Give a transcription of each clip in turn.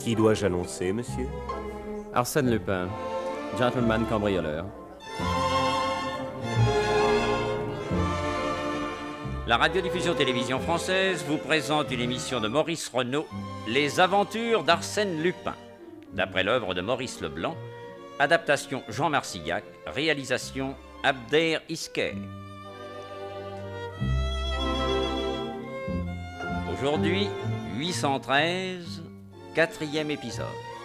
Qui dois-je annoncer, monsieur? Arsène Lupin, gentleman cambrioleur. La radiodiffusion télévision française vous présente une émission de Maurice Renaud, Les aventures d'Arsène Lupin, d'après l'œuvre de Maurice Leblanc, adaptation Jean Marcillac, réalisation Abder Isker. Aujourd'hui, 813, 4e épisode.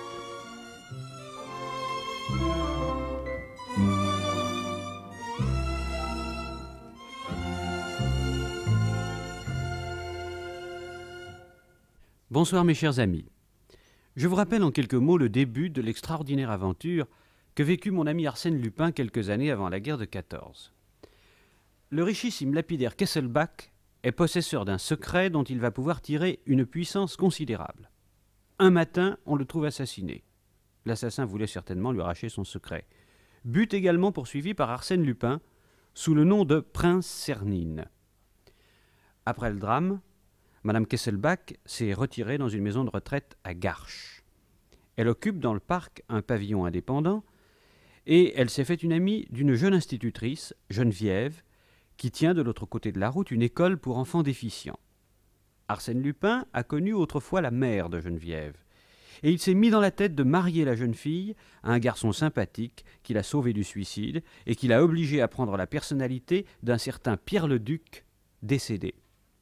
Bonsoir mes chers amis. Je vous rappelle en quelques mots le début de l'extraordinaire aventure que vécut mon ami Arsène Lupin quelques années avant la guerre de 14. Le richissime lapidaire Kesselbach est possesseur d'un secret dont il va pouvoir tirer une puissance considérable. Un matin, on le trouve assassiné. L'assassin voulait certainement lui arracher son secret. But également poursuivi par Arsène Lupin, sous le nom de Prince Cernine. Après le drame, Madame Kesselbach s'est retirée dans une maison de retraite à Garches. Elle occupe dans le parc un pavillon indépendant et elle s'est fait une amie d'une jeune institutrice, Geneviève, qui tient de l'autre côté de la route une école pour enfants déficients. Arsène Lupin a connu autrefois la mère de Geneviève et il s'est mis dans la tête de marier la jeune fille à un garçon sympathique qui l'a sauvé du suicide et qui l'a obligé à prendre la personnalité d'un certain Pierre le Duc, décédé.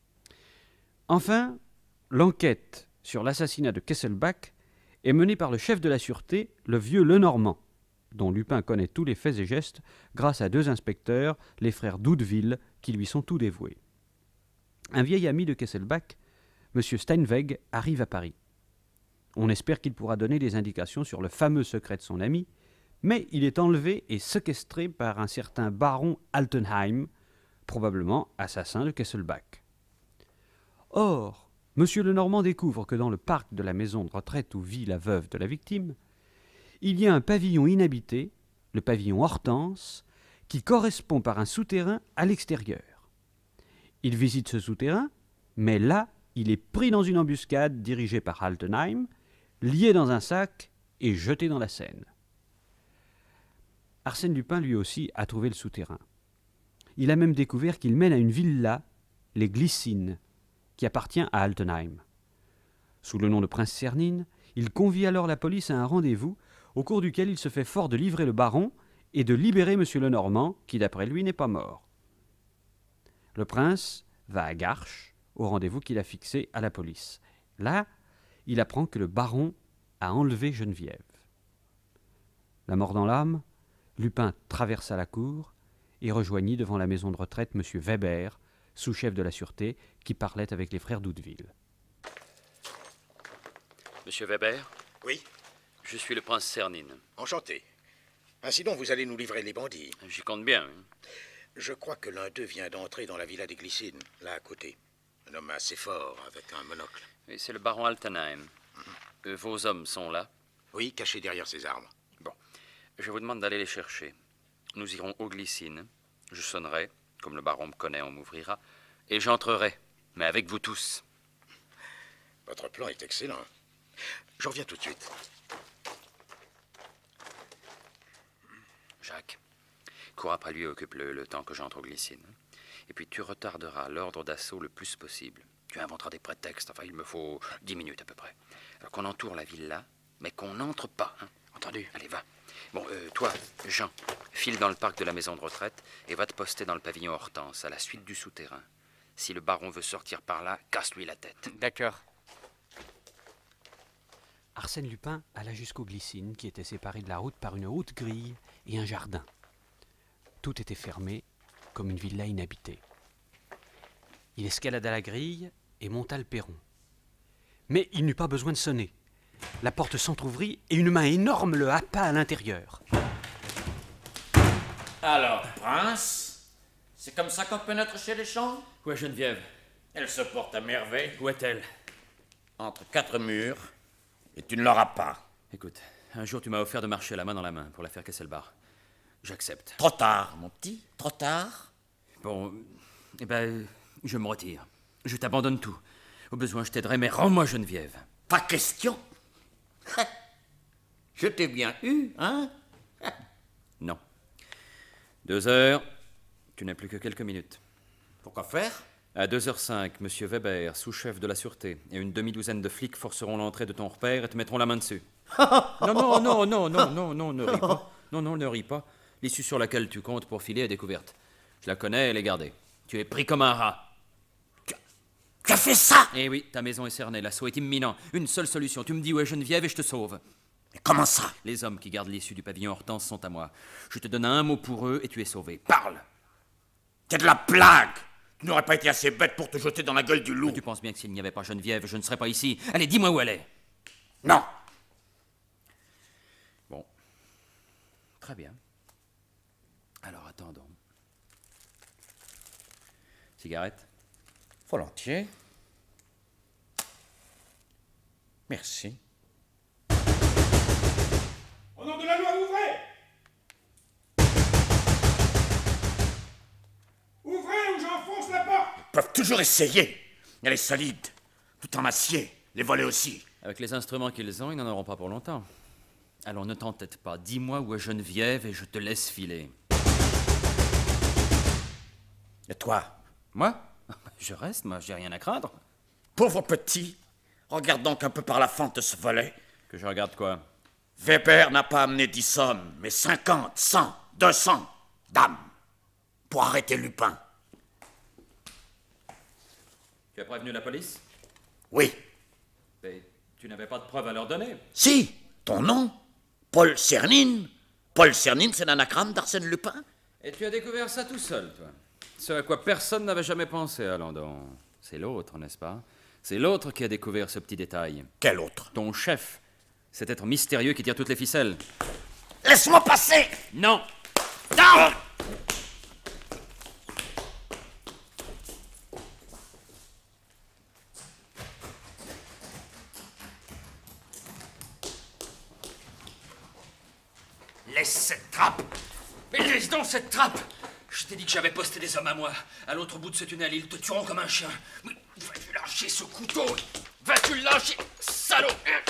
Enfin, l'enquête sur l'assassinat de Kesselbach est menée par le chef de la sûreté, le vieux Lenormand, dont Lupin connaît tous les faits et gestes grâce à deux inspecteurs, les frères Doudeville, qui lui sont tout dévoués. Un vieil ami de Kesselbach, M. Steinweg, arrive à Paris. On espère qu'il pourra donner des indications sur le fameux secret de son ami, mais il est enlevé et séquestré par un certain baron Altenheim, probablement assassin de Kesselbach. Or, M. Lenormand découvre que dans le parc de la maison de retraite où vit la veuve de la victime, il y a un pavillon inhabité, le pavillon Hortense, qui correspond par un souterrain à l'extérieur. Il visite ce souterrain, mais là, il est pris dans une embuscade dirigée par Altenheim, lié dans un sac et jeté dans la Seine. Arsène Lupin, lui aussi, a trouvé le souterrain. Il a même découvert qu'il mène à une villa, les Glycines, qui appartient à Altenheim. Sous le nom de Prince Cernine, il convie alors la police à un rendez-vous au cours duquel il se fait fort de livrer le baron et de libérer M. Lenormand, qui d'après lui n'est pas mort. Le prince va à Garches, au rendez-vous qu'il a fixé à la police. Là, il apprend que le baron a enlevé Geneviève. La mort dans l'âme, Lupin traversa la cour et rejoignit devant la maison de retraite M. Weber, sous-chef de la sûreté, qui parlait avec les frères Doudeville. Monsieur Weber? Oui? Je suis le prince Cernine. Enchanté. Ainsi donc, vous allez nous livrer les bandits. J'y compte bien. Hein. Je crois que l'un d'eux vient d'entrer dans la villa des Glycines, là à côté. Un homme assez fort, avec un monocle. Oui, c'est le baron Altenheim. Vos hommes sont là? Oui, cachés derrière ces arbres. Bon, je vous demande d'aller les chercher. Nous irons aux Glycines. Je sonnerai. Comme le baron me connaît, on m'ouvrira. Et j'entrerai, mais avec vous tous. Votre plan est excellent. Je reviens tout de suite. Jacques, cours après lui et occupe-le le temps que j'entre aux Glycines. Et puis tu retarderas l'ordre d'assaut le plus possible. Tu inventeras des prétextes. Enfin, il me faut 10 minutes à peu près. Alors qu'on entoure la villa, mais qu'on n'entre pas. Hein. Entendu? Allez, va. Bon, toi, Jean, file dans le parc de la maison de retraite et va te poster dans le pavillon Hortense, à la suite du souterrain. Si le baron veut sortir par là, casse-lui la tête. D'accord. Arsène Lupin alla jusqu'aux Glycines, qui étaient séparées de la route par une haute grille et un jardin. Tout était fermé, comme une villa inhabitée. Il escalada la grille et monta le perron. Mais il n'eut pas besoin de sonner. La porte s'entr'ouvrit et une main énorme le happa à l'intérieur. Alors, prince, c'est comme ça qu'on pénètre chez les champs? Où est Geneviève? Elle se porte à merveille. Où est-elle? Entre quatre murs, et tu ne l'auras pas. Écoute, un jour tu m'as offert de marcher la main dans la main pour l'affaire Kesselbach. J'accepte. Trop tard, mon petit, trop tard. Bon, eh ben, je me retire. Je t'abandonne tout. Au besoin, je t'aiderai, mais rends-moi Geneviève. Pas question. Je t'ai bien eu, hein? Non. 2 heures, tu n'as plus que quelques minutes. Pourquoi faire? À 2h05, monsieur Weber, sous-chef de la sûreté, et une demi-douzaine de flics forceront l'entrée de ton repère et te mettront la main dessus. Non, ne ris pas. Non, ne ris pas. L'issue sur laquelle tu comptes pour filer est découverte. Je la connais, elle est gardée. Tu es pris comme un rat. Tu as fait ça? Eh oui, ta maison est cernée, l'assaut est imminent. Une seule solution, tu me dis où est Geneviève et je te sauve. Mais comment ça? Les hommes qui gardent l'issue du pavillon Hortense sont à moi. Je te donne un mot pour eux et tu es sauvé. Parle! T'es de la blague! Tu n'aurais pas été assez bête pour te jeter dans la gueule du loup. Tu penses bien que s'il n'y avait pas Geneviève, je ne serais pas ici. Allez, dis-moi où elle est. Non! Bon. Très bien. Alors, attendons. Cigarette? Volontiers. Merci. Au nom de la loi, ouvrez! Ouvrez ou j'enfonce la porte! Ils peuvent toujours essayer. Elle est solide. Tout en acier. Les volets aussi. Avec les instruments qu'ils ont, ils n'en auront pas pour longtemps. Alors ne t'entête pas. Dis-moi où est Geneviève et je te laisse filer. Et toi? Moi? Je reste, moi, j'ai rien à craindre. Pauvre petit. Regarde donc un peu par la fente de ce volet. Que je regarde quoi? Weber n'a pas amené 10 hommes, mais 50, 100, 200 dames pour arrêter Lupin. Tu as prévenu la police? Oui. Mais tu n'avais pas de preuves à leur donner. Si, ton nom, Paul Cernine. Paul Cernine, c'est l'anagramme d'Arsène Lupin. Et tu as découvert ça tout seul, toi. Ce à quoi personne n'avait jamais pensé, Alandon. C'est l'autre, n'est-ce pas? C'est l'autre qui a découvert ce petit détail. Quel autre? Ton chef. Cet être mystérieux qui tire toutes les ficelles. Laisse-moi passer! Non! Non! Laisse cette trappe! Mais laisse donc cette trappe! Je t'ai dit que j'avais posté des hommes à moi. À l'autre bout de ce tunnel, ils te tueront comme un chien. Mais vas-tu lâcher ce couteau? Vas-tu le lâcher, salaud?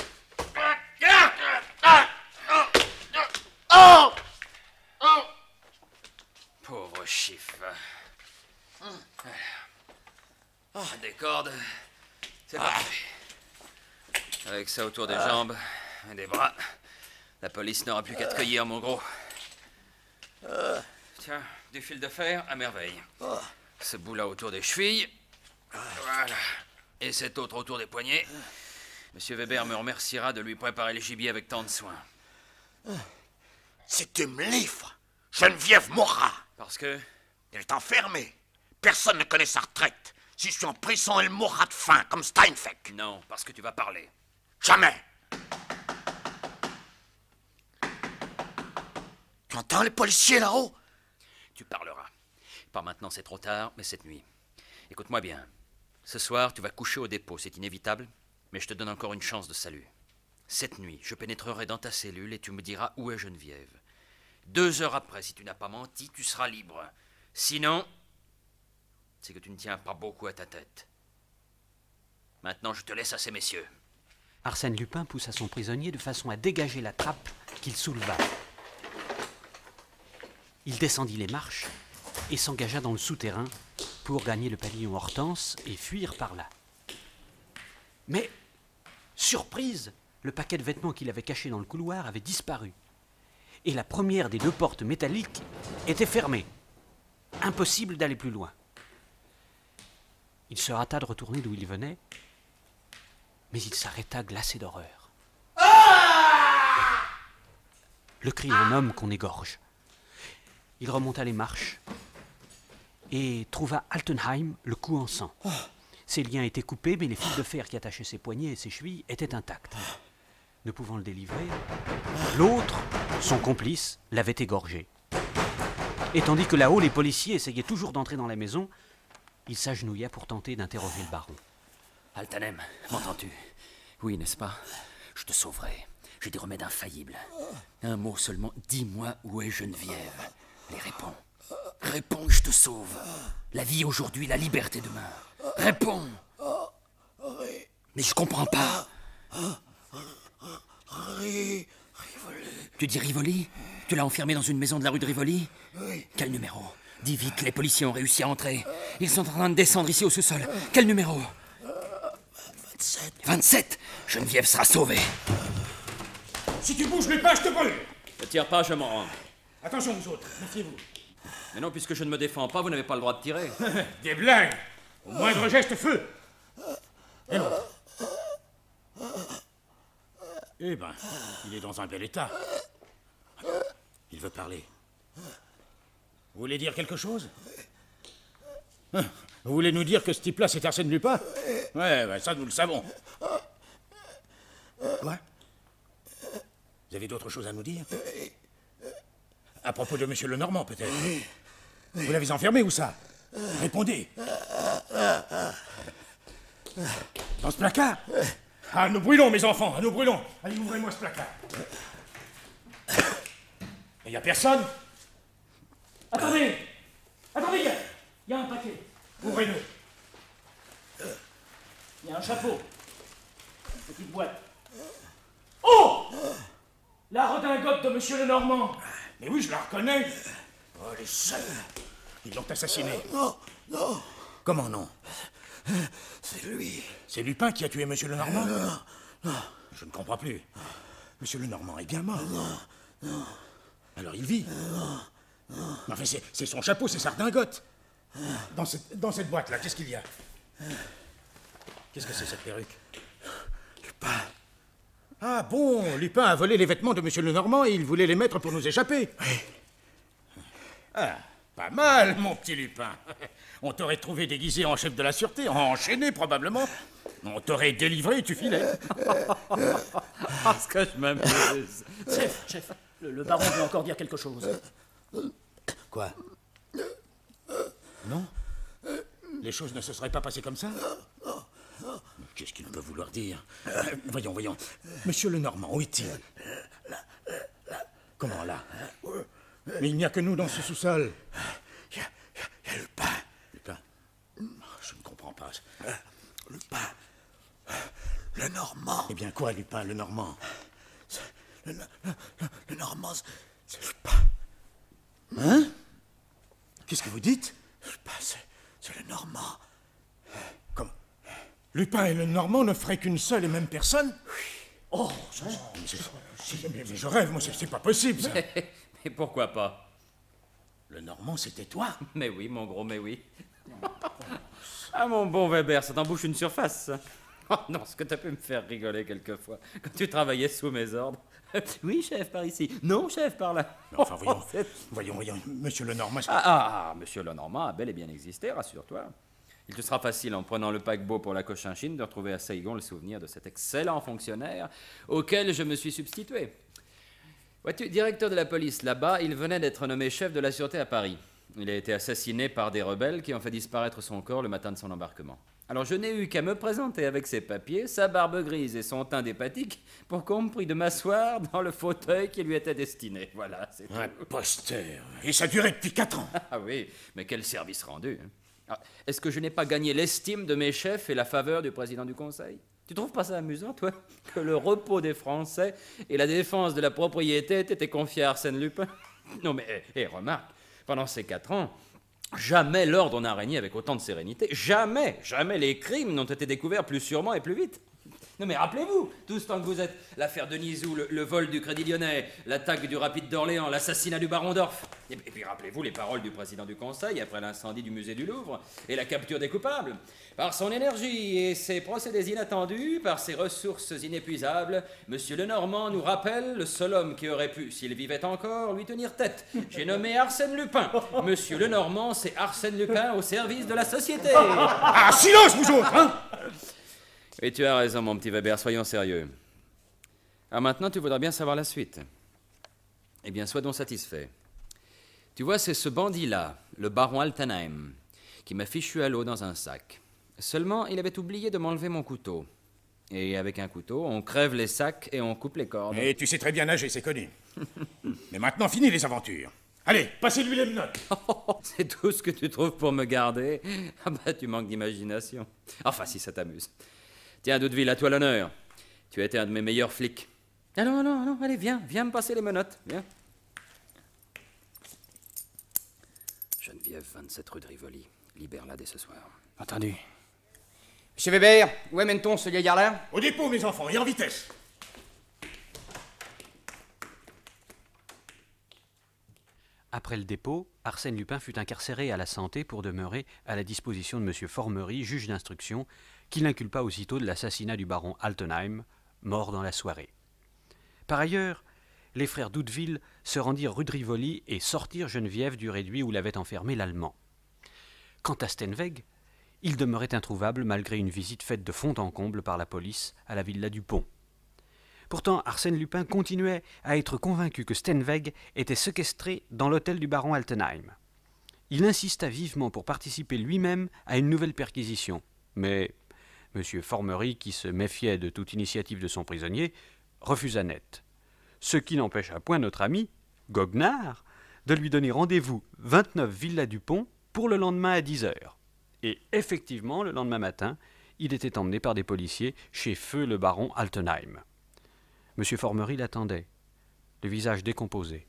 Pauvre chiffre. Des cordes. C'est parfait. Avec ça autour des jambes et des bras, la police n'aura plus qu'à te cueillir, mon gros. Tiens, du fil de fer à merveille. Ce bout-là autour des chevilles. Voilà. Et cet autre autour des poignets. Monsieur Weber me remerciera de lui préparer le gibier avec tant de soin. Si tu me livres, Geneviève mourra. Parce que... Elle est enfermée. Personne ne connaît sa retraite. Si je suis en prison, elle mourra de faim, comme Steinfeck. Non, parce que tu vas parler. Jamais. Tu entends les policiers là-haut? Tu parleras. Pas maintenant, c'est trop tard, mais cette nuit. Écoute-moi bien. Ce soir, tu vas coucher au dépôt, c'est inévitable, mais je te donne encore une chance de salut. Cette nuit, je pénétrerai dans ta cellule et tu me diras où est Geneviève. 2 heures après, si tu n'as pas menti, tu seras libre. Sinon, c'est que tu ne tiens pas beaucoup à ta tête. Maintenant, je te laisse à ces messieurs. Arsène Lupin poussa son prisonnier de façon à dégager la trappe qu'il souleva. Il descendit les marches et s'engagea dans le souterrain pour gagner le pavillon Hortense et fuir par là. Mais, surprise, le paquet de vêtements qu'il avait caché dans le couloir avait disparu. Et la première des 2 portes métalliques était fermée. Impossible d'aller plus loin. Il se hâta de retourner d'où il venait, mais il s'arrêta glacé d'horreur. Le cri d'un homme qu'on égorge. Il remonta les marches et trouva Altenheim le cou en sang. Ses liens étaient coupés, mais les fils de fer qui attachaient ses poignets et ses chevilles étaient intacts. Ne pouvant le délivrer, l'autre, son complice, l'avait égorgé. Et tandis que là-haut, les policiers essayaient toujours d'entrer dans la maison, il s'agenouilla pour tenter d'interroger le baron. Altanem, m'entends-tu? Oui, n'est-ce pas? Je te sauverai. J'ai des remèdes infaillibles. Un mot seulement, dis-moi où est Geneviève. Mais réponds. Réponds, je te sauve. La vie aujourd'hui, la liberté demain. Réponds. Mais je comprends pas. Rivoli. Tu dis Rivoli? Tu l'as enfermé dans une maison de la rue de Rivoli? Oui. Quel numéro? Dis vite, les policiers ont réussi à entrer. Ils sont en train de descendre ici au sous-sol. Quel numéro? 27. 27. Geneviève sera sauvée. Si tu bouges Lupin, je te brûle. Ne tire pas, je m'en rends. Attention, vous autres, méfiez-vous. Mais non, puisque je ne me défends pas, vous n'avez pas le droit de tirer. Des blagues. Au moindre geste, feu. Et l'autre? Eh ben, il est dans un bel état. Il veut parler. Vous voulez dire quelque chose? Vous voulez nous dire que ce type-là, c'est Arsène Lupin? Ouais, ben ça, nous le savons. Quoi? Vous avez d'autres choses à nous dire? À propos de Monsieur Lenormand, peut-être? Vous l'avez enfermé, où ça? Répondez. Dans ce placard? Ah, nous brûlons, mes enfants, nous brûlons. Allez, ouvrez-moi ce placard. Il n'y a personne? Attendez! Attendez, il y a un paquet. Ouvrez-le. Il y a un chapeau. Une petite boîte. Oh! La redingote de Monsieur Lenormand. Mais oui, je la reconnais. Oh, les salauds. Ils l'ont assassiné. Non, non. Comment non? C'est lui. C'est Lupin qui a tué Monsieur Lenormand? Non. Je ne comprends plus. Monsieur Lenormand est bien mort. Non. Alors il vit? Non. Enfin, c'est son chapeau, c'est sa redingote. Dans cette boîte-là, qu'est-ce qu'il y a? Qu'est-ce que c'est, cette perruque? Lupin. Ah bon, Lupin a volé les vêtements de Monsieur Lenormand et il voulait les mettre pour nous échapper. Oui. Ah, pas mal, mon petit Lupin. On t'aurait trouvé déguisé en chef de la sûreté, enchaîné probablement. On t'aurait délivré et tu filais. Parce que je m'amuse. Chef, le baron veut encore dire quelque chose. Quoi? Non? Les choses ne se seraient pas passées comme ça? Qu'est-ce qu'il peut vouloir dire? Voyons. Monsieur Lenormand, où est-il? Comment là? Mais il n'y a que nous dans ce sous-sol. Il y a Lupin. Lupin? Je ne comprends pas. Lupin. Lenormand. Eh bien quoi, Lupin, Lenormand? Lenormand, c'est Lupin. Hein? Qu'est-ce que vous dites? Lupin, c'est Lenormand. Comment? Lupin et Lenormand ne feraient qu'une seule et même personne? Oui. Oh, mais je rêve, moi, c'est pas possible, ça. Mais pourquoi pas? Lenormand, c'était toi? Mais oui, mon gros, mais oui. Ah, mon bon Weber, ça t'embouche une surface, ça. Oh non, ce que t'as pu me faire rigoler quelquefois, quand tu travaillais sous mes ordres. Oui, chef, par ici. Non, chef, par là. Mais enfin, voyons, monsieur Lenormand... Monsieur Lenormand a bel et bien existé, rassure-toi. Il te sera facile, en prenant le paquebot pour la Cochinchine, de retrouver à Saigon le souvenir de cet excellent fonctionnaire auquel je me suis substitué. Vois-tu, directeur de la police là-bas, il venait d'être nommé chef de la sûreté à Paris. Il a été assassiné par des rebelles qui ont fait disparaître son corps le matin de son embarquement. Alors je n'ai eu qu'à me présenter avec ses papiers, sa barbe grise et son teint d'hépatique pour qu'on me prie de m'asseoir dans le fauteuil qui lui était destiné. Voilà, c'est tout. Imposteur. Et ça durait depuis 4 ans. Ah oui, mais quel service rendu. Est-ce que je n'ai pas gagné l'estime de mes chefs et la faveur du président du Conseil? Tu trouves pas ça amusant, toi, que le repos des Français et la défense de la propriété aient été confiés à Arsène Lupin? Non mais, remarque, pendant ces 4 ans, jamais l'ordre n'a régné avec autant de sérénité. Jamais les crimes n'ont été découverts plus sûrement et plus vite. Non mais rappelez-vous, tout ce temps que vous êtes, l'affaire Denisou, le vol du Crédit Lyonnais, l'attaque du Rapide d'Orléans, l'assassinat du Baron d'Orff. Et puis rappelez-vous les paroles du président du Conseil après l'incendie du musée du Louvre et la capture des coupables. Par son énergie et ses procédés inattendus, par ses ressources inépuisables, Monsieur Lenormand nous rappelle le seul homme qui aurait pu, s'il vivait encore, lui tenir tête. J'ai nommé Arsène Lupin. Monsieur Lenormand, c'est Arsène Lupin au service de la société. Ah, silence, vous autres, hein? Et tu as raison, mon petit Weber, soyons sérieux. Alors maintenant, tu voudras bien savoir la suite. Eh bien, sois donc satisfait. Tu vois, c'est ce bandit-là, le baron Altenheim, qui m'a fichu à l'eau dans un sac. Seulement, il avait oublié de m'enlever mon couteau. Et avec un couteau, on crève les sacs et on coupe les cordes. Et tu sais très bien nager, c'est connu. Mais maintenant, fini les aventures. Allez, passez-lui les menottes. C'est tout ce que tu trouves pour me garder? Ah bah, tu manques d'imagination. Enfin, si ça t'amuse. Tiens, Doudeville, à toi l'honneur. Tu as été un de mes meilleurs flics. Allons, allez, viens me passer les menottes, viens. Geneviève, 27 rue de Rivoli. Libère-la dès ce soir. Entendu. Monsieur Weber, où amène-t-on ce gaillard-là? Au dépôt, mes enfants, et en vitesse. Après le dépôt, Arsène Lupin fut incarcéré à la Santé pour demeurer à la disposition de M. Formery, juge d'instruction, qui l'inculpa aussitôt de l'assassinat du baron Altenheim, mort dans la soirée. Par ailleurs, les frères Doudeville se rendirent rue de Rivoli et sortirent Geneviève du réduit où l'avait enfermé l'Allemand. Quant à Steinweg, il demeurait introuvable malgré une visite faite de fond en comble par la police à la villa du Pont. Pourtant, Arsène Lupin continuait à être convaincu que Steinweg était séquestré dans l'hôtel du baron Altenheim. Il insista vivement pour participer lui-même à une nouvelle perquisition, mais M. Formery, qui se méfiait de toute initiative de son prisonnier, refusa net. Ce qui n'empêcha point notre ami, Goguenard, de lui donner rendez-vous 29 Villa du Pont pour le lendemain à 10 heures. Et effectivement, le lendemain matin, il était emmené par des policiers chez feu le baron Altenheim. M. Formery l'attendait, le visage décomposé.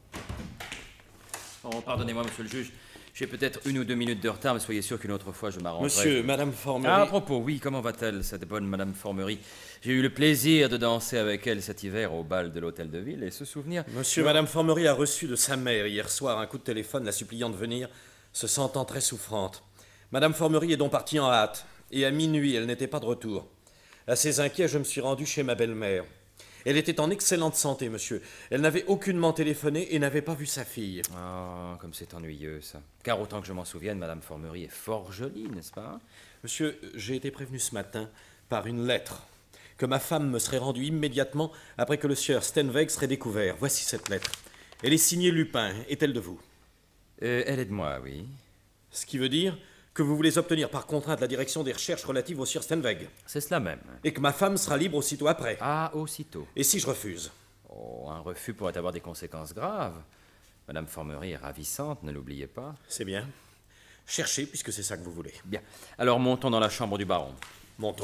Oh, pardonnez-moi, monsieur le juge. J'ai peut-être 1 ou 2 minutes de retard, mais soyez sûr qu'une autre fois, je m'arrangerai. Monsieur, madame Formery... Ah, à propos, oui, comment va-t-elle, cette bonne madame Formery? J'ai eu le plaisir de danser avec elle cet hiver au bal de l'hôtel de ville, et ce souvenir... Monsieur, madame Formery a reçu de sa mère hier soir un coup de téléphone la suppliant de venir, se sentant très souffrante. Madame Formery est donc partie en hâte, et à minuit, elle n'était pas de retour. Assez inquiet, je me suis rendu chez ma belle-mère. Elle était en excellente santé, monsieur. Elle n'avait aucunement téléphoné et n'avait pas vu sa fille. Ah, comme c'est ennuyeux, ça. Car autant que je m'en souvienne, madame Formery est fort jolie, n'est-ce pas? Monsieur, j'ai été prévenu ce matin par une lettre que ma femme me serait rendue immédiatement après que le sieur Steinweg serait découvert. Voici cette lettre. Elle est signée Lupin. Est-elle de vous? Elle est de moi, oui. Ce qui veut dire que vous voulez obtenir par contrainte la direction des recherches relatives au sieur Steinweg. C'est cela même. Et que ma femme sera libre aussitôt après. Ah, aussitôt. Et si je refuse? Oh, un refus pourrait avoir des conséquences graves. Madame Formery est ravissante, ne l'oubliez pas. C'est bien. Cherchez, puisque c'est ça que vous voulez. Bien. Alors montons dans la chambre du baron. Montons.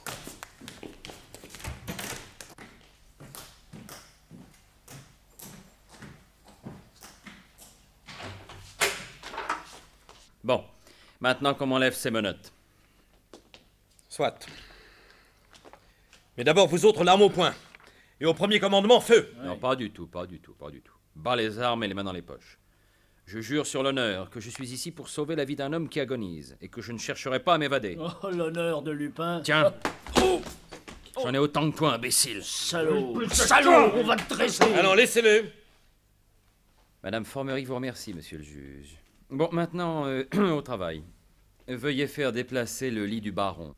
Bon. Maintenant qu'on m'enlève ces menottes. Soit. Mais d'abord, vous autres, l'arme au poing. Et au premier commandement, feu. Non, pas du tout. Bas les armes et les mains dans les poches. Je jure sur l'honneur que je suis ici pour sauver la vie d'un homme qui agonise et que je ne chercherai pas à m'évader. Oh, l'honneur de Lupin. Tiens. J'en ai autant que toi, imbécile. Salaud. Salaud, on va te dresser. Allons, laissez-le. Madame Formery vous remercie, monsieur le juge. Bon, maintenant, au travail. Veuillez faire déplacer le lit du baron.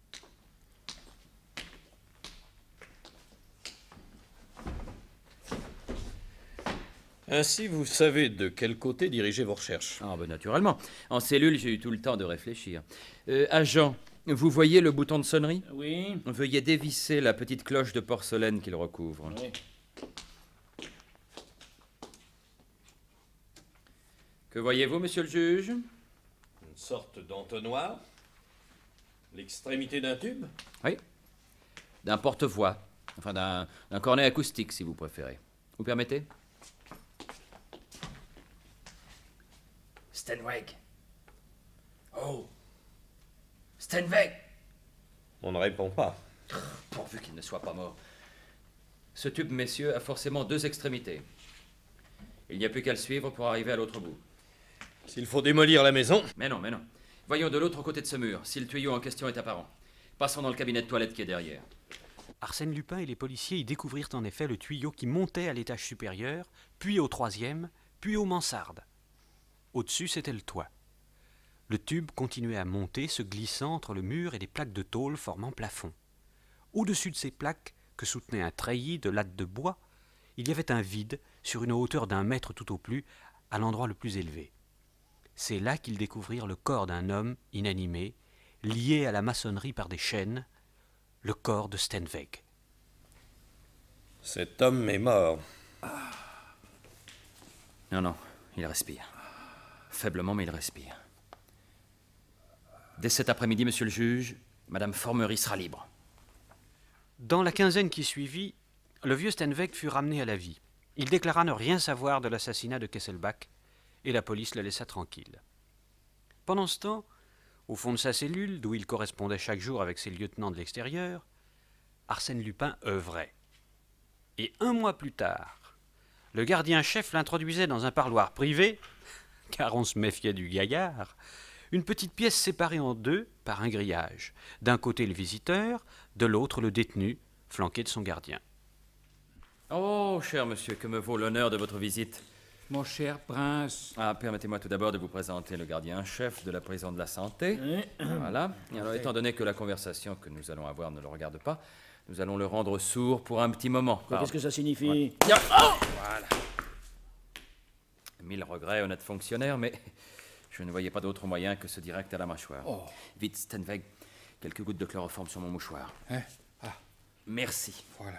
Ainsi, vous savez de quel côté diriger vos recherches. Ah, ben naturellement. En cellule, j'ai eu tout le temps de réfléchir. Agent, vous voyez le bouton de sonnerie? Oui. Veuillez dévisser la petite cloche de porcelaine qu'il recouvre. Oui. Que voyez-vous, monsieur le juge? Une sorte d'entonnoir. L'extrémité d'un tube. Oui. D'un porte-voix. Enfin, d'un cornet acoustique, si vous préférez. Vous permettez? Steinweg. Oh. Steinweg. On ne répond pas. Pourvu qu'il ne soit pas mort. Ce tube, messieurs, a forcément 2 extrémités. Il n'y a plus qu'à le suivre pour arriver à l'autre bout. S'il faut démolir la maison... Mais non. Voyons de l'autre côté de ce mur, si le tuyau en question est apparent. Passons dans le cabinet de toilette qui est derrière. Arsène Lupin et les policiers y découvrirent en effet le tuyau qui montait à l'étage supérieur, puis au 3e, puis aux mansardes. Au-dessus, c'était le toit. Le tube continuait à monter, se glissant entre le mur et des plaques de tôle formant plafond. Au-dessus de ces plaques, que soutenait un treillis de lattes de bois, il y avait un vide sur une hauteur d'1 mètre tout au plus, à l'endroit le plus élevé. C'est là qu'ils découvrirent le corps d'un homme inanimé, lié à la maçonnerie par des chaînes, le corps de Steinweg. Cet homme est mort. Non, il respire. Faiblement, mais il respire. Dès cet après-midi, monsieur le juge, madame Formery sera libre. Dans la quinzaine qui suivit, le vieux Steenweg fut ramené à la vie. Il déclara ne rien savoir de l'assassinat de Kesselbach, et la police le laissa tranquille. Pendant ce temps, au fond de sa cellule, d'où il correspondait chaque jour avec ses lieutenants de l'extérieur, Arsène Lupin œuvrait. Et 1 mois plus tard, le gardien-chef l'introduisait dans un parloir privé, car on se méfiait du gaillard, une petite pièce séparée en 2 par un grillage. D'un côté le visiteur, de l'autre le détenu, flanqué de son gardien. Oh, cher monsieur, que me vaut l'honneur de votre visite? Mon cher prince. Ah, permettez-moi tout d'abord de vous présenter le gardien-chef de la prison de la Santé. Voilà. Et alors, étant donné que la conversation que nous allons avoir ne le regarde pas, nous allons le rendre sourd pour un petit moment. Qu'est-ce que ça signifie? Ouais. Oh, voilà. 1000 regrets, honnête fonctionnaire, mais je ne voyais pas d'autre moyen que ce direct à la mâchoire. Oh. Vite, Steenweg, quelques gouttes de chloroforme sur mon mouchoir. Hein? Ah. Merci. Voilà.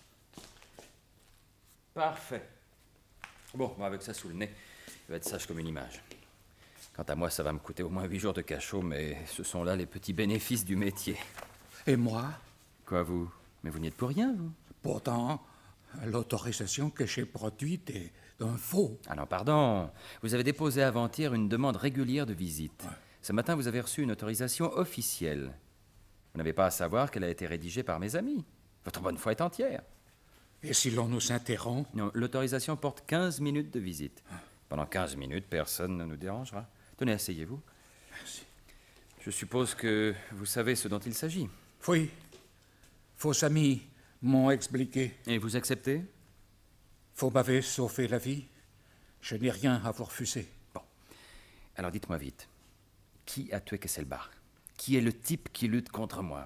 Parfait. Bon, moi, avec ça sous le nez, il va être sage comme une image. Quant à moi, ça va me coûter au moins 8 jours de cachot, mais ce sont là les petits bénéfices du métier. Et moi? Quoi, vous? Mais vous n'y êtes pour rien, vous? Pourtant, l'autorisation que j'ai produite est d'un faux. Ah non, pardon. Vous avez déposé avant-hier une demande régulière de visite. Ouais. Ce matin, vous avez reçu une autorisation officielle. Vous n'avez pas à savoir qu'elle a été rédigée par mes amis. Votre bonne foi est entière. Et si l'on nous interrompt? Non, l'autorisation porte 15 minutes de visite. Pendant 15 minutes, personne ne nous dérangera. Tenez, asseyez-vous. Merci. Je suppose que vous savez ce dont il s'agit. Oui. Vos amis m'ont expliqué. Et vous acceptez? Vous m'avez sauvé la vie. Je n'ai rien à vous refuser. Bon. Alors dites-moi vite. Qui a tué Kesselbach? Qui est le type qui lutte contre moi?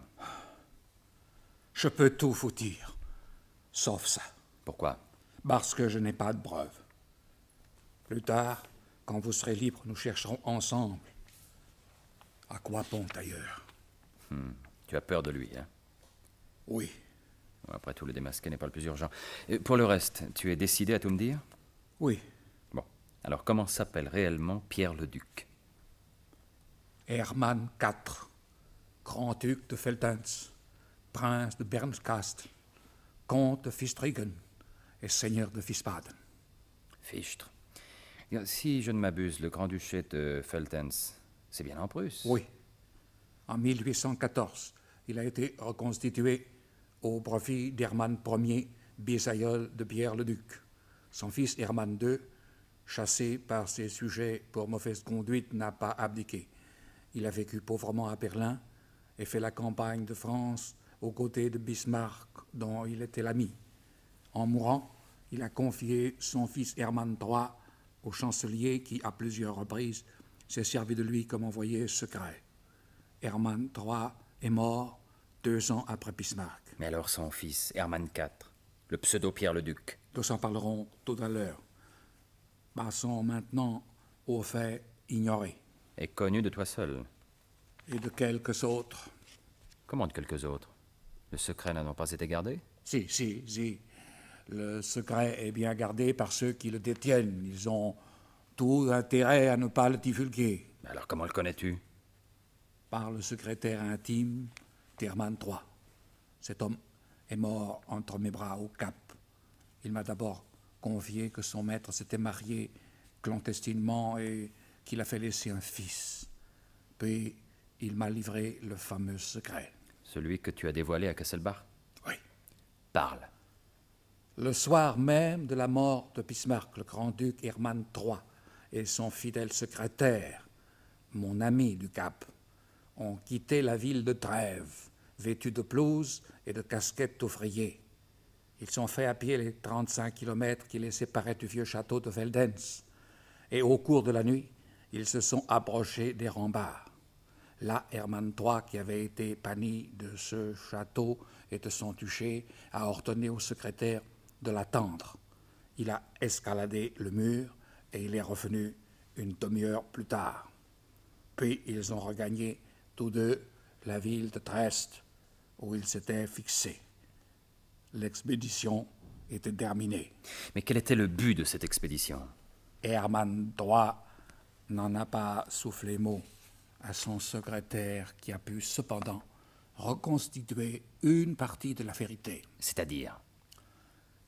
Je peux tout vous dire. Sauf ça. Pourquoi? Parce que je n'ai pas de preuves. Plus tard, quand vous serez libre, nous chercherons ensemble. À quoi bon, d'ailleurs? Tu as peur de lui, hein? Oui. Après tout, le démasquer n'est pas le plus urgent. Et pour le reste, tu es décidé à tout me dire? Oui. Bon. Alors, comment s'appelle réellement Pierre le Duc? Hermann IV, grand-duc de Veldenz, prince de Bernkastel, comte de Fichtringen et seigneur de Wiesbaden. Fichtre. Si je ne m'abuse, le grand-duché de Veldenz, c'est bien en Prusse? Oui. En 1814, il a été reconstitué au profit d'Hermann Ier, bisaïeul de Pierre le Duc. Son fils Hermann II, chassé par ses sujets pour mauvaise conduite, n'a pas abdiqué. Il a vécu pauvrement à Berlin et fait la campagne de France aux côtés de Bismarck, dont il était l'ami. En mourant, il a confié son fils Hermann III au chancelier qui, à plusieurs reprises, s'est servi de lui comme envoyé secret. Hermann III est mort 2 ans après Bismarck. Mais alors son fils, Hermann IV, le pseudo-Pierre le Duc? Nous en parlerons tout à l'heure. Passons maintenant aux faits ignorés. Et connu de toi seul? Et de quelques autres. Comment de quelques autres? Le secret n'a donc pas été gardé? Si. Le secret est bien gardé par ceux qui le détiennent. Ils ont tout intérêt à ne pas le divulguer. Alors comment le connais-tu? Par le secrétaire intime d'Hermann III. Cet homme est mort entre mes bras au Cap. Il m'a d'abord confié que son maître s'était marié clandestinement et qu'il a fait laisser un fils. Puis il m'a livré le fameux secret. Celui que tu as dévoilé à Kesselbach? Oui. Parle. Le soir même de la mort de Bismarck, le grand-duc Hermann III et son fidèle secrétaire, mon ami du Cap, ont quitté la ville de Trèves, vêtus de blouse et de casquettes d'ouvriers. Ils ont fait à pied les 35 kilomètres qui les séparaient du vieux château de Veldenz. Et au cours de la nuit, ils se sont approchés des remparts. Là, Hermann III, qui avait été banni de ce château et de son duché, a ordonné au secrétaire de l'attendre. Il a escaladé le mur et il est revenu une demi-heure plus tard. Puis ils ont regagné tous deux la ville de Trieste, où ils s'étaient fixés. L'expédition était terminée. Mais quel était le but de cette expédition? Hermann III n'en a pas soufflé mot à son secrétaire qui a pu cependant reconstituer une partie de la vérité. C'est-à-dire?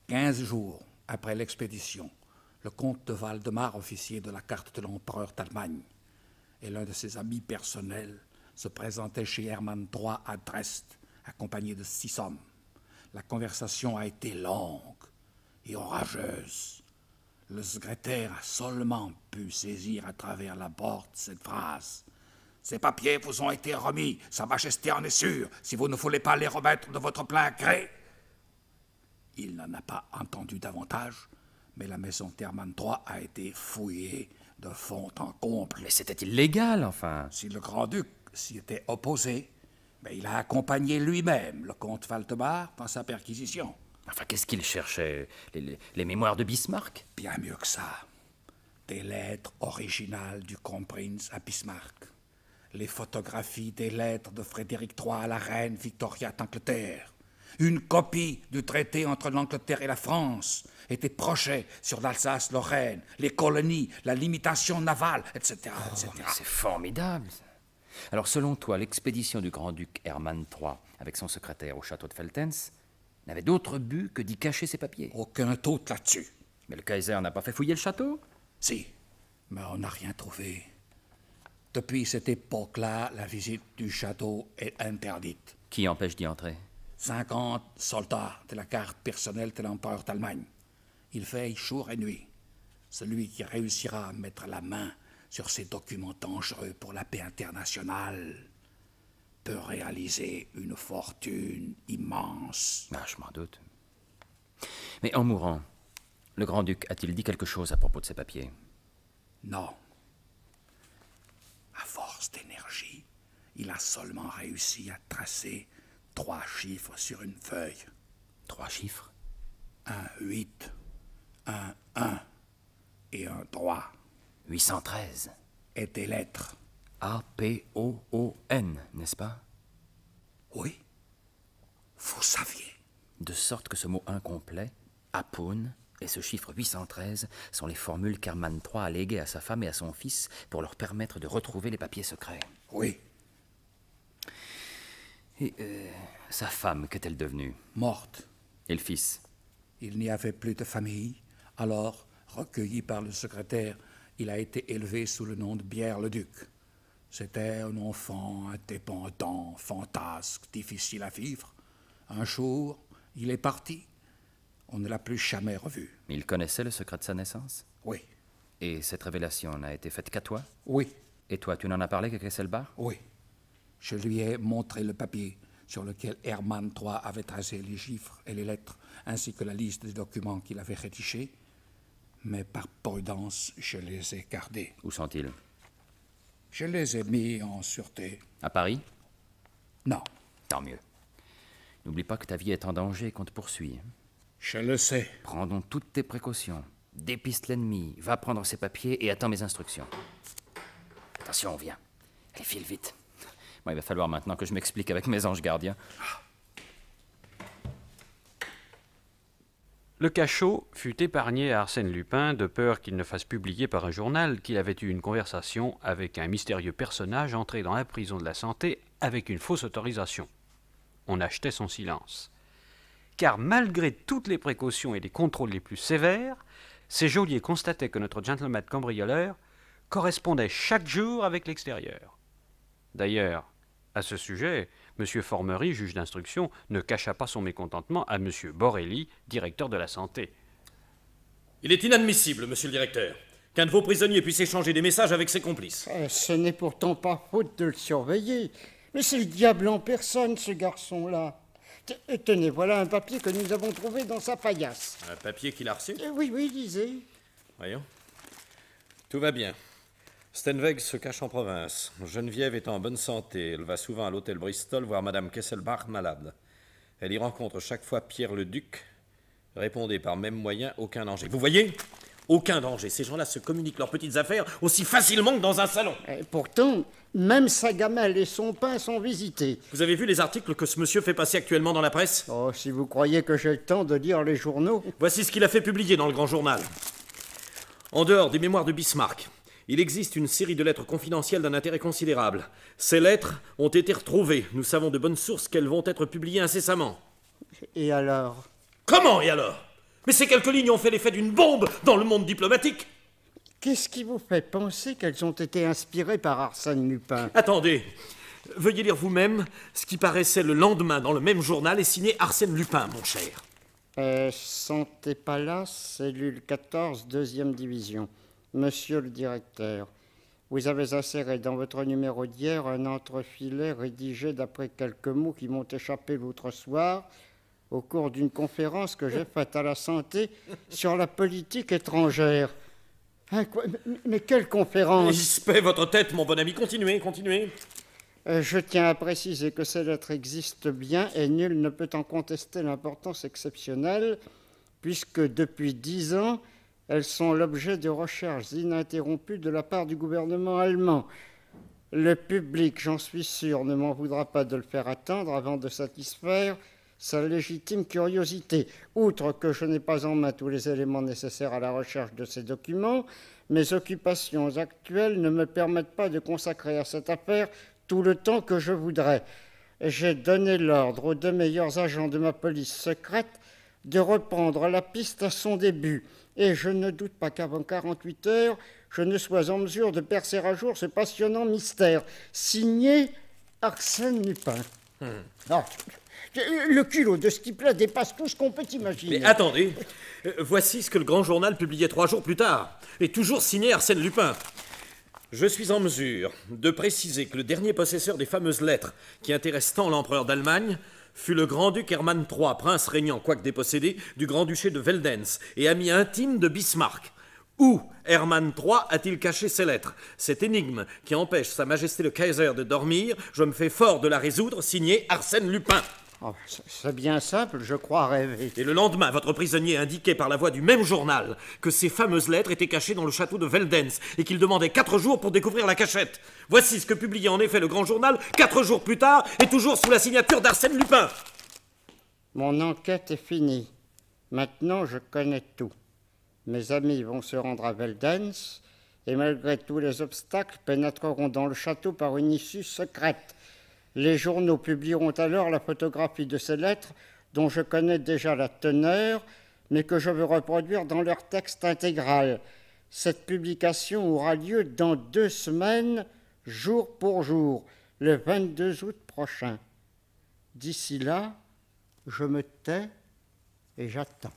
15 jours après l'expédition, le comte de Valdemar, officier de la carte de l'empereur d'Allemagne, et l'un de ses amis personnels se présentaient chez Hermann III à Dresde, accompagné de 6 hommes. La conversation a été longue et orageuse. Le secrétaire a seulement pu saisir à travers la porte cette phrase. « Ces papiers vous ont été remis, Sa Majesté en est sûre, si vous ne voulez pas les remettre de votre plein gré. » Il n'en a pas entendu davantage, mais la maison d'Hermann III a été fouillée de fond en comble. Mais c'était illégal, enfin. Si le grand-duc s'y était opposé, mais il a accompagné lui-même le comte Valdemar dans sa perquisition. Enfin, qu'est-ce qu'il cherchait? Les mémoires de Bismarck? Bien mieux que ça. Des lettres originales du Kronprinz à Bismarck. Les photographies des lettres de Frédéric III à la reine Victoria d'Angleterre. Une copie du traité entre l'Angleterre et la France et des projets sur l'Alsace-Lorraine, les colonies, la limitation navale, etc. etc. Mais c'est formidable. Alors, selon toi, l'expédition du grand-duc Hermann III avec son secrétaire au château de Veltens n'avait d'autre but que d'y cacher ses papiers? Aucun doute là-dessus. Mais le Kaiser n'a pas fait fouiller le château? Si, mais on n'a rien trouvé. Depuis cette époque-là, la visite du château est interdite. Qui empêche d'y entrer? 50 soldats de la garde personnelle de l'empereur d'Allemagne. Il veille jour et nuit. Celui qui réussira à mettre la main sur ces documents dangereux pour la paix internationale peut réaliser une fortune immense. Ah, je m'en doute. Mais en mourant, le grand-duc a-t-il dit quelque chose à propos de ces papiers? Non. À force d'énergie, il a seulement réussi à tracer 3 chiffres sur une feuille. 3 chiffres? Un 8, un 1 et un 3. 813. Et des lettres. A-P-O-O-N, n'est-ce pas? Oui. Vous saviez. De sorte que ce mot incomplet, Apone, et ce chiffre 813 sont les formules qu'Hermann III a léguées à sa femme et à son fils pour leur permettre de retrouver les papiers secrets. Oui. Et sa femme, qu'est-elle devenue? Morte. Et le fils? Il n'y avait plus de famille, alors, recueilli par le secrétaire, il a été élevé sous le nom de Bière-le-Duc. C'était un enfant indépendant, fantasque, difficile à vivre. Un jour, il est parti. On ne l'a plus jamais revu. Il connaissait le secret de sa naissance? Oui. Et cette révélation n'a été faite qu'à toi? Oui. Et toi, tu n'en as parlé qu'à Kesselbach? Oui. Je lui ai montré le papier sur lequel Hermann III avait tracé les chiffres et les lettres, ainsi que la liste des documents qu'il avait rédigés. Mais par prudence, je les ai gardés. Où sont-ils? Je les ai mis en sûreté. À Paris? Non. Tant mieux. N'oublie pas que ta vie est en danger et qu'on te poursuit. Je le sais. Prends donc toutes tes précautions. Dépiste l'ennemi, va prendre ses papiers et attends mes instructions. Attention, on vient. Allez, file vite. Moi, il va falloir maintenant que je m'explique avec mes anges gardiens. Le cachot fut épargné à Arsène Lupin de peur qu'il ne fasse publier par un journal qu'il avait eu une conversation avec un mystérieux personnage entré dans la prison de la Santé avec une fausse autorisation. On achetait son silence. Car malgré toutes les précautions et les contrôles les plus sévères, ces geôliers constataient que notre gentleman cambrioleur correspondait chaque jour avec l'extérieur. D'ailleurs, à ce sujet, M. Formery, juge d'instruction, ne cacha pas son mécontentement à M. Borelli, directeur de la Santé. Il est inadmissible, monsieur le directeur, qu'un de vos prisonniers puisse échanger des messages avec ses complices. Ce n'est pourtant pas faute de le surveiller. Mais c'est le diable en personne, ce garçon-là. Tenez, voilà un papier que nous avons trouvé dans sa paillasse. Un papier qu'il a reçu? Oui, lisez. Voyons. Tout va bien. Stenweg se cache en province. Geneviève est en bonne santé. Elle va souvent à l'hôtel Bristol voir Madame Kesselbach malade. Elle y rencontre chaque fois Pierre-le-Duc. Répondez par même moyen, aucun danger. Vous voyez? Aucun danger. Ces gens-là se communiquent leurs petites affaires aussi facilement que dans un salon. Et pourtant, même sa gamelle et son pain sont visités. Vous avez vu les articles que ce monsieur fait passer actuellement dans la presse? Oh, si vous croyez que j'ai le temps de lire les journaux. Voici ce qu'il a fait publier dans le Grand Journal. En dehors des mémoires de Bismarck, il existe une série de lettres confidentielles d'un intérêt considérable. Ces lettres ont été retrouvées. Nous savons de bonnes sources qu'elles vont être publiées incessamment. Et alors? Comment et alors? Mais ces quelques lignes ont fait l'effet d'une bombe dans le monde diplomatique. Qu'est-ce qui vous fait penser qu'elles ont été inspirées par Arsène Lupin? Attendez, veuillez lire vous-même ce qui paraissait le lendemain dans le même journal et signé Arsène Lupin, mon cher. Santé Palace, cellule 14, 2e division. Monsieur le directeur, vous avez inséré dans votre numéro d'hier un entrefilet rédigé d'après quelques mots qui m'ont échappé l'autre soir au cours d'une conférence que j'ai faite à la santé sur la politique étrangère. Hein, quoi? Mais quelle conférence? Il se paie votre tête, mon bon ami. Continuez, continuez. Je tiens à préciser que ces lettres existent bien et nul ne peut en contester l'importance exceptionnelle, puisque depuis 10 ans, elles sont l'objet de recherches ininterrompues de la part du gouvernement allemand. Le public, j'en suis sûr, ne m'en voudra pas de le faire attendre avant de satisfaire sa légitime curiosité. Outre que je n'ai pas en main tous les éléments nécessaires à la recherche de ces documents, mes occupations actuelles ne me permettent pas de consacrer à cette affaire tout le temps que je voudrais. J'ai donné l'ordre aux 2 meilleurs agents de ma police secrète de reprendre la piste à son début. Et je ne doute pas qu'avant 48 heures, je ne sois en mesure de percer à jour ce passionnant mystère. Signé Arsène Lupin. Ah, le culot de ce type-là dépasse tout ce qu'on peut imaginer. Mais attendez, voici ce que le Grand Journal publiait 3 jours plus tard, et toujours signé Arsène Lupin. Je suis en mesure de préciser que le dernier possesseur des fameuses lettres qui intéressent tant l'empereur d'Allemagne fut le grand-duc Hermann III, prince régnant, quoique dépossédé, du grand-duché de Veldenz et ami intime de Bismarck. Où Hermann III a-t-il caché ces lettres? Cette énigme qui empêche Sa Majesté le Kaiser de dormir, je me fais fort de la résoudre, signé Arsène Lupin. Oh, c'est bien simple, je crois rêver. Et le lendemain, votre prisonnier indiquait par la voix du même journal que ces fameuses lettres étaient cachées dans le château de Veldenz et qu'il demandait 4 jours pour découvrir la cachette. Voici ce que publiait en effet le Grand Journal 4 jours plus tard et toujours sous la signature d'Arsène Lupin. Mon enquête est finie. Maintenant, je connais tout. Mes amis vont se rendre à Veldenz et malgré tous les obstacles, pénétreront dans le château par une issue secrète. Les journaux publieront alors la photographie de ces lettres dont je connais déjà la teneur, mais que je veux reproduire dans leur texte intégral. Cette publication aura lieu dans 2 semaines, jour pour jour, le 22 août prochain. D'ici là, je me tais et j'attends.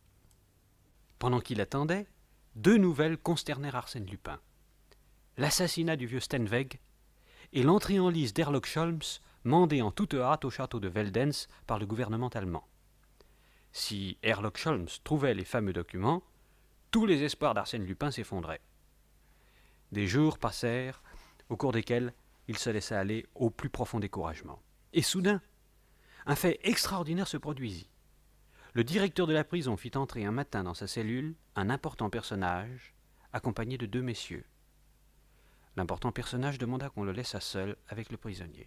Pendant qu'il attendait, 2 nouvelles consternèrent Arsène Lupin. L'assassinat du vieux Steinweg et l'entrée en lice d'Herlock Sholmes, mandé en toute hâte au château de Veldenz par le gouvernement allemand. Si Herlock Sholmes trouvait les fameux documents, tous les espoirs d'Arsène Lupin s'effondraient. Des jours passèrent, au cours desquels il se laissa aller au plus profond découragement. Et soudain, un fait extraordinaire se produisit. Le directeur de la prison fit entrer un matin dans sa cellule un important personnage, accompagné de 2 messieurs. L'important personnage demanda qu'on le laissât seul avec le prisonnier.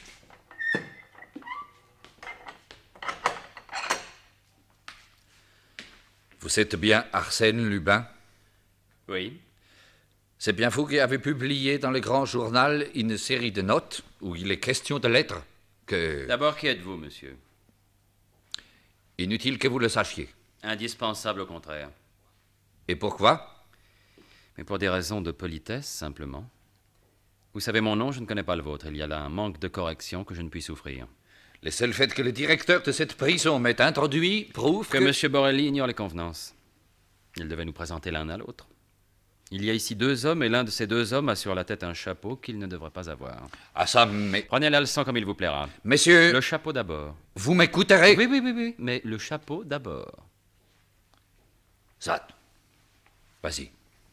Vous êtes bien Arsène Lupin? Oui. C'est bien vous qui avez publié dans le Grand Journal une série de notes où il est question de lettres que... D'abord, qui êtes-vous, monsieur? Inutile que vous le sachiez. Indispensable, au contraire. Et pourquoi? Mais pour des raisons de politesse, simplement. Vous savez mon nom, je ne connais pas le vôtre. Il y a là un manque de correction que je ne puis souffrir. Le seul fait que le directeur de cette prison m'ait introduit prouve que... M. Borelli ignore les convenances. Il devait nous présenter l'un à l'autre. Il y a ici 2 hommes, et l'un de ces 2 hommes a sur la tête un chapeau qu'il ne devrait pas avoir. Ah ça, mais... Prenez la leçon comme il vous plaira. Messieurs... Le chapeau d'abord. Vous m'écouterez? Oui, mais le chapeau d'abord. Zad, vas-y.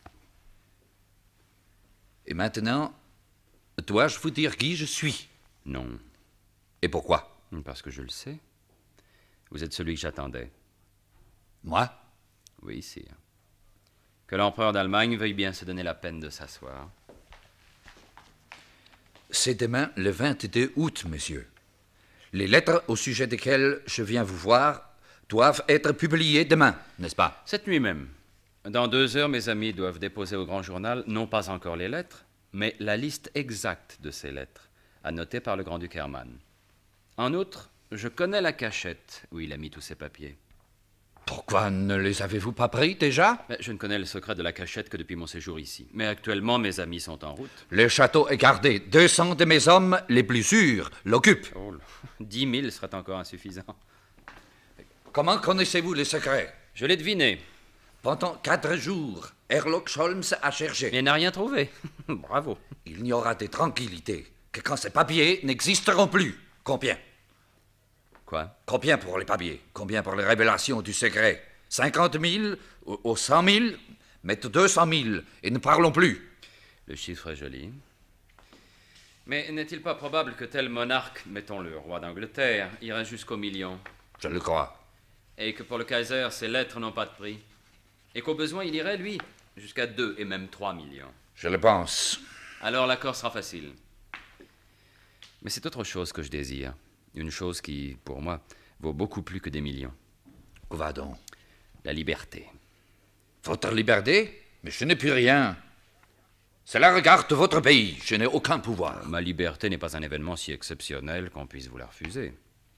Et maintenant, dois-je vous dire qui je suis? Non. Et pourquoi? Parce que je le sais. Vous êtes celui que j'attendais. Moi? Oui, sire. Que l'empereur d'Allemagne veuille bien se donner la peine de s'asseoir. C'est demain le 22 août, monsieur. Les lettres au sujet desquelles je viens vous voir doivent être publiées demain, n'est-ce pas? Cette nuit même. Dans 2 heures, mes amis doivent déposer au Grand Journal, non pas encore les lettres, mais la liste exacte de ces lettres, annotée par le grand-duc Hermann. En outre, je connais la cachette où il a mis tous ces papiers. Pourquoi ne les avez-vous pas pris déjà? Je ne connais le secret de la cachette que depuis mon séjour ici. Mais actuellement, mes amis sont en route. Le château est gardé. 200 de mes hommes, les plus sûrs, l'occupent. Oh, 10 000 serait encore insuffisant. Comment connaissez-vous les secrets? Je l'ai deviné. Pendant 4 jours, Herlock Sholmes a cherché. Mais il n'a rien trouvé. Bravo. Il n'y aura de tranquillité que quand ces papiers n'existeront plus. Combien? Quoi? Combien pour les papiers? Combien pour les révélations du secret? 50 000 ou 100 000? Mettez 200 000 et ne parlons plus. Le chiffre est joli. Mais n'est-il pas probable que tel monarque, mettons le roi d'Angleterre, irait jusqu'au million? Je le crois. Et que pour le Kaiser, ses lettres n'ont pas de prix? Et qu'au besoin, il irait, lui, jusqu'à 2 et même 3 millions? Je le pense. Alors l'accord sera facile. Mais c'est autre chose que je désire. Une chose qui, pour moi, vaut beaucoup plus que des millions. Quoi donc? La liberté. Votre liberté? Mais je n'ai plus rien. Cela regarde votre pays. Je n'ai aucun pouvoir. Ma liberté n'est pas un événement si exceptionnel qu'on puisse vous la refuser.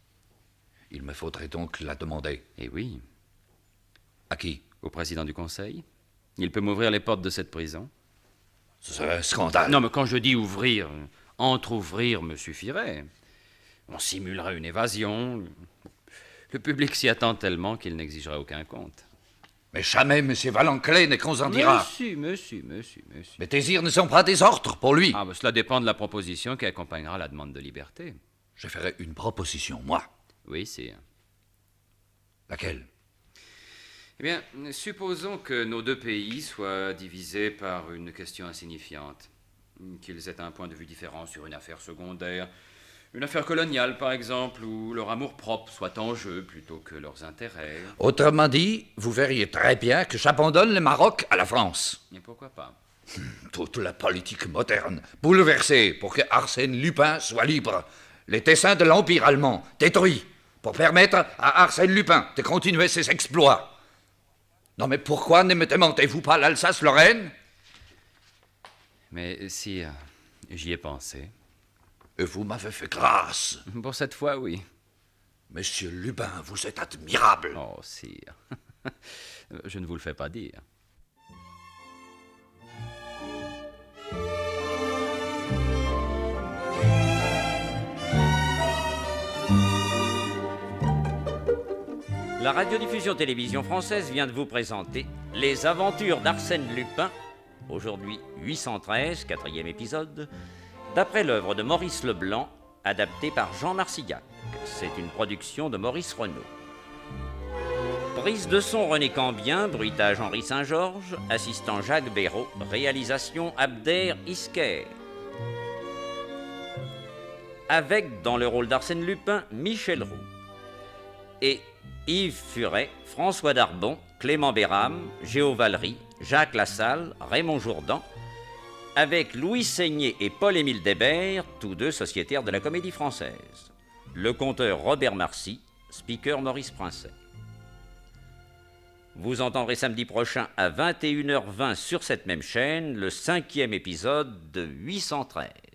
Il me faudrait donc la demander. Eh oui. À qui? Au président du conseil. Il peut m'ouvrir les portes de cette prison. Ce serait un scandale. Non, mais quand je dis ouvrir, entr'ouvrir me suffirait. On simulerait une évasion. Le public s'y attend tellement qu'il n'exigerait aucun compte. Mais jamais M. Vallanclet n'est qu'on en dira. Monsieur. Mes désirs ne sont pas des ordres pour lui. Ah, mais cela dépend de la proposition qui accompagnera la demande de liberté. Je ferai une proposition, moi. Oui, sire. Laquelle? Eh bien, supposons que nos deux pays soient divisés par une question insignifiante. Qu'ils aient un point de vue différent sur une affaire secondaire. Une affaire coloniale, par exemple, où leur amour-propre soit en jeu plutôt que leurs intérêts. Autrement dit, vous verriez très bien que j'abandonne le Maroc à la France. Et pourquoi pas? Toute la politique moderne, bouleversée pour que Arsène Lupin soit libre. Les dessins de l'Empire allemand, détruits, pour permettre à Arsène Lupin de continuer ses exploits. Non mais pourquoi ne me demandez-vous pas l'Alsace-Lorraine? Mais sire, j'y ai pensé. Et vous m'avez fait grâce. Pour cette fois, oui. Monsieur Lupin, vous êtes admirable. Oh, sire. Je ne vous le fais pas dire. La radiodiffusion télévision française vient de vous présenter Les aventures d'Arsène Lupin, aujourd'hui 813, 4e épisode, d'après l'œuvre de Maurice Leblanc, adaptée par Jean Marcillac. C'est une production de Maurice Renaud. Prise de son René Cambien, bruitage Henri Saint-Georges, assistant Jacques Béraud, réalisation Abder Isker. Avec, dans le rôle d'Arsène Lupin, Michel Roux. Et Yves Furet, François Darbon, Clément Béram, Géo Valery, Jacques Lassalle, Raymond Jourdan, avec Louis Seigné et Paul-Émile Débert, tous deux sociétaires de la Comédie Française. Le conteur Robert Marcy, speaker Maurice Princet. Vous entendrez samedi prochain à 21h20 sur cette même chaîne le 5e épisode de 813.